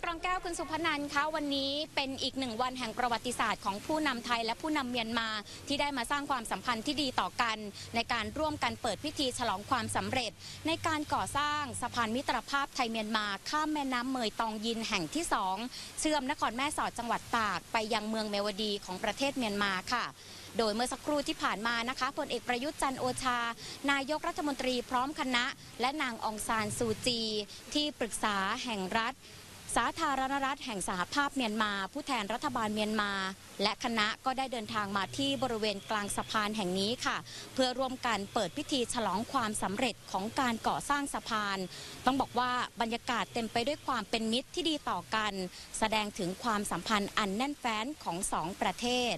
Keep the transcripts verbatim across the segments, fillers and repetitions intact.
รองแก้วคุณสุพนันท์คะวันนี้เป็นอีกหนึ่งวันแห่งประวัติศาสตร์ของผู้นำไทยและผู้นำเมียนมาที่ได้มาสร้างความสัมพันธ์ที่ดีต่อกันในการร่วมกันเปิดพิธีฉลองความสำเร็จในการก่อสร้างสะพานมิตรภาพไทยเมียนมาข้ามแม่น้ำเมยตองยินแห่งที่สองเชื่อมนครแม่สอดจังหวัดตากไปยังเมืองเมวดีของประเทศเมียนมาค่ะโดยเมื่อสักครู่ที่ผ่านมานะคะพลเอกประยุทธ์จันทร์โอชานายกรัฐมนตรีพร้อมคณะและนางองซานซูจีที่ปรึกษาแห่งรัฐสาธารณรัฐแห่งสหภาพเมียนมาผู้แทนรัฐบาลเมียนมาและคณะก็ได้เดินทางมาที่บริเวณกลางสะพานแห่งนี้ค่ะเพื่อร่วมกันเปิดพิธีฉลองความสำเร็จของการก่อสร้างสะพานต้องบอกว่าบรรยากาศเต็มไปด้วยความเป็นมิตรที่ดีต่อกันแสดงถึงความสัมพันธ์อันแน่นแฟ้นของสองประเทศ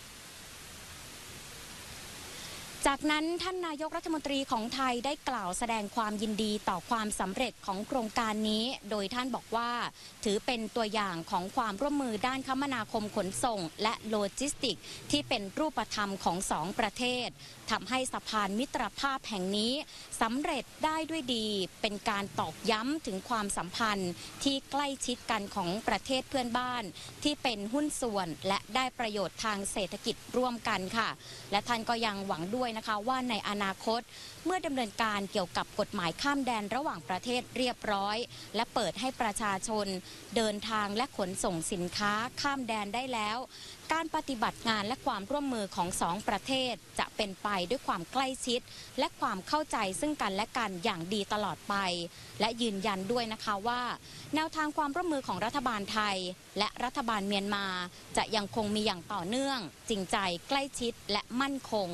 จากนั้นท่านนายกรัฐมนตรีของไทยได้กล่าวแสดงความยินดีต่อความสำเร็จของโครงการนี้โดยท่านบอกว่าถือเป็นตัวอย่างของความร่วมมือด้านคมนาคมขนส่งและโลจิสติกส์ที่เป็นรูปธรรมของสองประเทศทำให้สะพานมิตรภาพแห่งนี้สำเร็จได้ด้วยดีเป็นการตอกย้ำถึงความสัมพันธ์ที่ใกล้ชิดกันของประเทศเพื่อนบ้านที่เป็นหุ้นส่วนและได้ประโยชน์ทางเศรษฐกิจร่วมกันค่ะและท่านก็ยังหวังด้วยนะคะว่าในอนาคตเมื่อดำเนินการเกี่ยวกับกฎหมายข้ามแดนระหว่างประเทศเรียบร้อยและเปิดให้ประชาชนเดินทางและขนส่งสินค้าข้ามแดนได้แล้วการปฏิบัติงานและความร่วมมือของสองประเทศจะเป็นไปด้วยความใกล้ชิดและความเข้าใจซึ่งกันและกันอย่างดีตลอดไปและยืนยันด้วยนะคะว่าแนวทางความร่วมมือของรัฐบาลไทยและรัฐบาลเมียนมาจะยังคงมีอย่างต่อเนื่องจริงใจใกล้ชิดและมั่นคง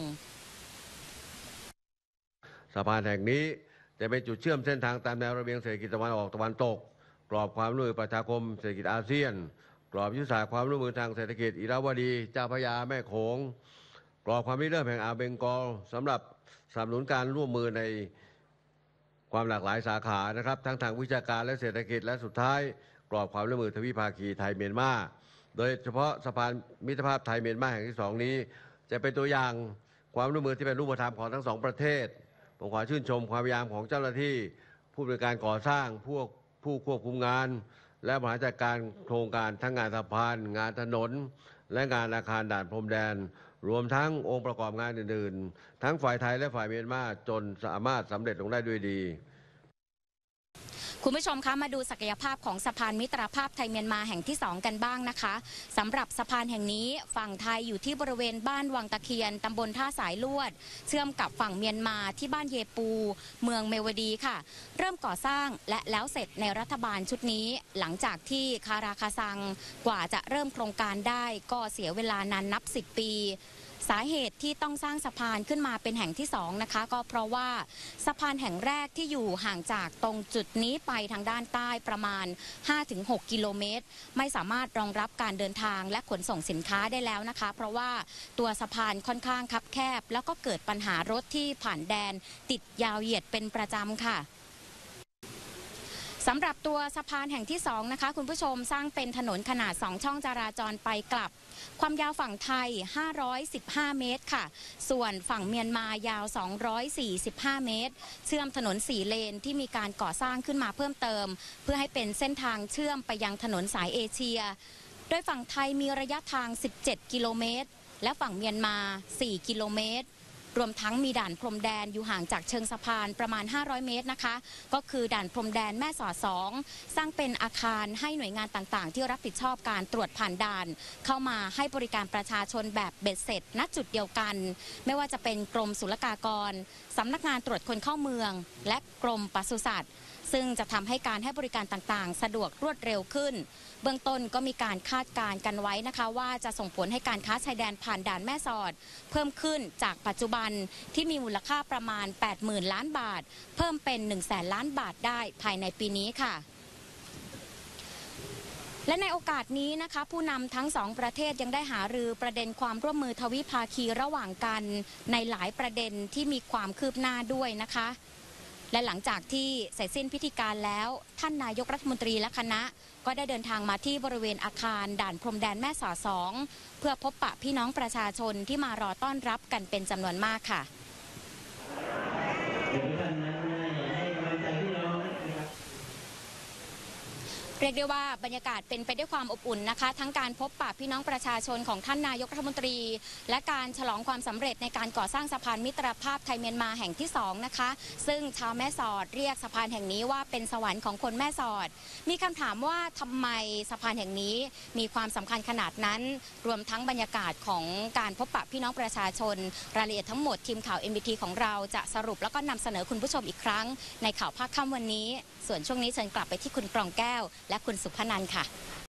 สะพานแห่งนี้จะเป็นจุดเชื่อมเส้นทางตามแนวระเบียงเศรษฐกิจตะวันออกตะวันตกกรอบความร่วมมือประชาคมเศรษฐกิจอาเซียนกรอบยุทธศาสตร์ความร่วมมือทางเศรษฐกิจอิราวดีเจ้าพระยาแม่โขงกรอบความริเริ่มแห่งอ่าวเบงกอลสำหรับสนับสนุนการร่วมมือในความหลากหลายสาขานะครับทั้งทางวิชาการและเศรษฐกิจและสุดท้ายกรอบความร่วมมือทวิภาคีไทยเมียนมาโดยเฉพาะสะพานมิตรภาพไทยเมียนมาแห่งที่สองนี้จะเป็นตัวอย่างความร่วมมือที่เป็นรูปธรรมของทั้งสองประเทศผมขอชื่นชมความพยายามของเจ้าหน้าที่ผู้บริการก่อสร้างพวกผู้ควบคุมงานและบริหารจัดการโครงการทั้งงานสะพานงานถนนและงานอาคารด่านพรมแดนรวมทั้งองค์ประกอบงานอื่นๆทั้งฝ่ายไทยและฝ่ายเมียนมาจนสามารถสำเร็จลงได้ด้วยดีคุณผู้ชมคะมาดูศักยภาพของสะพานมิตรภาพไทยเมียนมาแห่งที่สองกันบ้างนะคะสำหรับสะพานแห่งนี้ฝั่งไทยอยู่ที่บริเวณบ้านวังตะเคียนตำบลท่าสายลวดเชื่อมกับฝั่งเมียนมาที่บ้านเยปูเมืองเมวดีค่ะเริ่มก่อสร้างและแล้วเสร็จในรัฐบาลชุดนี้หลังจากที่คาราคาซังกว่าจะเริ่มโครงการได้ก็เสียเวลานานนับสิบปีสาเหตุที่ต้องสร้างสะพานขึ้นมาเป็นแห่งที่สองนะคะก็เพราะว่าสะพานแห่งแรกที่อยู่ห่างจากตรงจุดนี้ไปทางด้านใต้ประมาณ ห้าถึงหก กิโลเมตรไม่สามารถรองรับการเดินทางและขนส่งสินค้าได้แล้วนะคะเพราะว่าตัวสะพานค่อนข้างคับแคบแล้วก็เกิดปัญหารถที่ผ่านแดนติดยาวเหยียดเป็นประจำค่ะสำหรับตัวสะพานแห่งที่สองนะคะคุณผู้ชมสร้างเป็นถนนขนาดสองช่องจราจรไปกลับความยาวฝั่งไทยห้าร้อยสิบห้าเมตรค่ะส่วนฝั่งเมียนมายาวสองร้อยสี่สิบห้าเมตรเชื่อมถนนสี่เลนที่มีการก่อสร้างขึ้นมาเพิ่มเติมเพื่อให้เป็นเส้นทางเชื่อมไปยังถนนสายเอเชียโดยฝั่งไทยมีระยะทางสิบเจ็ดกิโลเมตรและฝั่งเมียนมาสี่กิโลเมตรรวมทั้งมีด่านพรมแดนอยู่ห่างจากเชิงสะพานประมาณห้าร้อยเมตรนะคะก็คือด่านพรมแดนแม่สอดสองสร้างเป็นอาคารให้หน่วยงานต่างๆที่รับผิดชอบการตรวจผ่านด่านเข้ามาให้บริการประชาชนแบบเบ็ดเสร็จณจุดเดียวกันไม่ว่าจะเป็นกรมศุลกากรสำนักงานตรวจคนเข้าเมืองและกรมปศุสัตว์ซึ่งจะทำให้การให้บริการต่างๆสะดวกรวดเร็วขึ้นเบื้องต้นก็มีการคาดการณ์กันไว้นะคะว่าจะส่งผลให้การค้าชายแดนผ่านด่านแม่สอดเพิ่มขึ้นจากปัจจุบันที่มีมูลค่าประมาณ แปดหมื่น ล้านบาทเพิ่มเป็น หนึ่งแสน ล้านบาทได้ภายในปีนี้ค่ะและในโอกาสนี้นะคะผู้นำทั้งสองประเทศยังได้หารือประเด็นความร่วมมือทวิภาคีระหว่างกันในหลายประเด็นที่มีความคืบหน้าด้วยนะคะและหลังจากที่เสร็จสิ้นพิธีการแล้วท่านนายกรัฐมนตรีและคณะก็ได้เดินทางมาที่บริเวณอาคารด่านพรมแดนแม่สอดสองเพื่อพบปะพี่น้องประชาชนที่มารอต้อนรับกันเป็นจำนวนมากค่ะเรียกได้ว่าบรรยากาศเป็นไปด้วยความอบอุ่นนะคะทั้งการพบปะพี่น้องประชาชนของท่านนายกรัฐมนตรีและการฉลองความสำเร็จในการก่อสร้างสะพานมิตรภาพไทยเมียนมาแห่งที่สองนะคะซึ่งชาวแม่สอดเรียกสะพานแห่งนี้ว่าเป็นสวรรค์ของคนแม่สอดมีคำถามว่าทำไมสะพานแห่งนี้มีความสำคัญขนาดนั้นรวมทั้งบรรยากาศของการพบปะพี่น้องประชาชนรายละเอียดทั้งหมดทีมข่าว เอ็ม บี ที ของเราจะสรุปแล้วก็นำเสนอคุณผู้ชมอีกครั้งในข่าวภาคค่ำวันนี้ส่วนช่วงนี้เชิญกลับไปที่คุณกรองแก้วและคุณสุพนันท์ค่ะ